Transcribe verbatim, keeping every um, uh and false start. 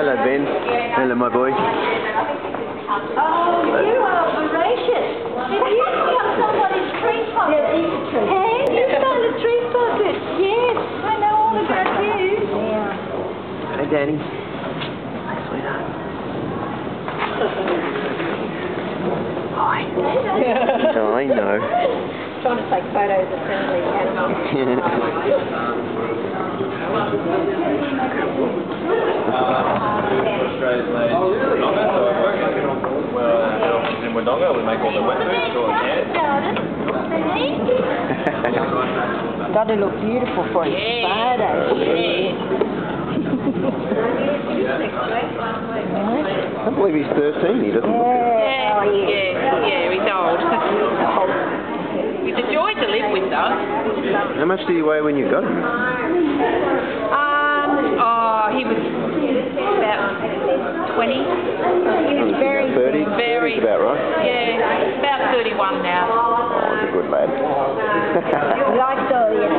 Hello, Ben. Hello, my boy. Oh, you are voracious. Did you start somebody's tree pocket? Hey, you started a tree pocket. Yes, I know all about you. Yeah. Hey, Danny. Hi, sweetheart. Hi. Oh, I know. Trying to take photos of friendly animals. Australia's made Wodonga, so I work well, head office in Wodonga. We make all the wetsuits, all the cans. Got to look beautiful for his photo. I can't believe he's thirteen. He doesn't look it. Yeah, oh, yeah, yeah, yeah, he's old. He's a joy to live with, though. How much did he weigh when you got him? Um, oh, he was about twenty. He was very thirty? Very. thirty's about right. Yeah, about thirty-one now. Oh, he's a good lad. He likes all the